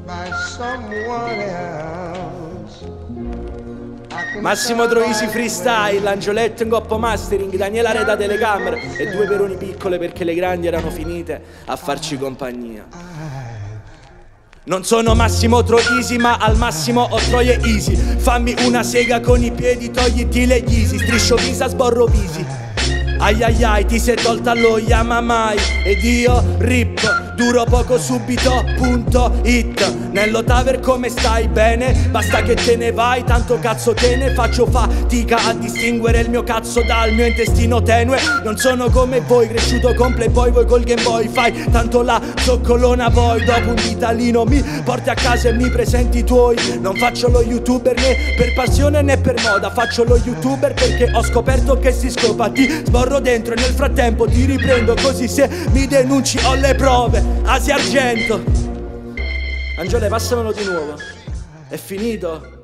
Massimo Troisi freestyle, Angioletto in coppa mastering, Daniela Reda telecamere e due peroni piccole perché le grandi erano finite a farci compagnia. Non sono Massimo Troisi ma al massimo ho Troie Easy. Fammi una sega con i piedi, togliti le Yeezy. Striscio visa, sborro visi. Ai ai ai, ti sei tolta lo Yamamai. Ed io rip, duro poco subito, punto hit. Nello taver come stai? Bene? Basta che te ne vai, tanto cazzo te ne faccio fatica a distinguere il mio cazzo dal mio intestino tenue. Non sono come voi, cresciuto con Playboy, voi col Game Boy. Fai tanto la zoccolona poi, dopo un ditalino mi porti a casa e mi presenti i tuoi. Non faccio lo youtuber né per passione né per moda, faccio lo youtuber perché ho scoperto che si scopa. Ti sborro dentro e nel frattempo ti riprendo, così se mi denunci ho le prove. Asia Argento. Angiole, passamelo di nuovo. È finito.